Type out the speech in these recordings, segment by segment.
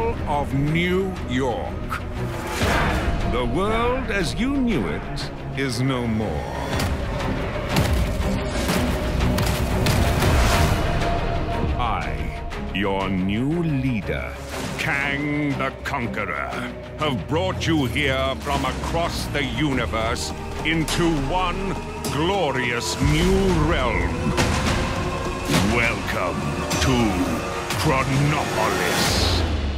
capital of New York. The world as you knew it is no more. I, your new leader, Kang the Conqueror, have brought you here from across the universe into one glorious new realm. Welcome to Chronopolis.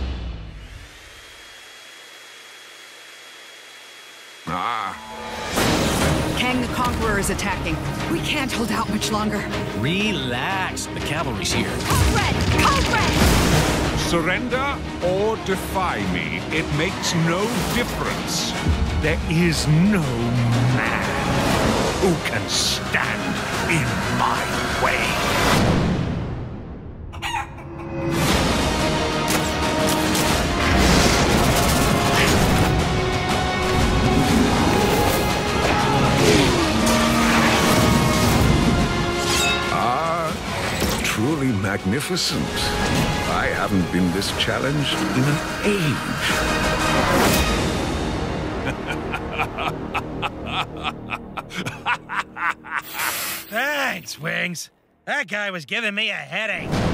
Kang the Conqueror is attacking. We can't hold out much longer. Relax. The cavalry's here. Code Red! Code Red! Surrender or defy me, it makes no difference. There is no man who can stand in my way. Truly magnificent. I haven't been this challenged in an Thanks, Wings. That guy was giving me a headache.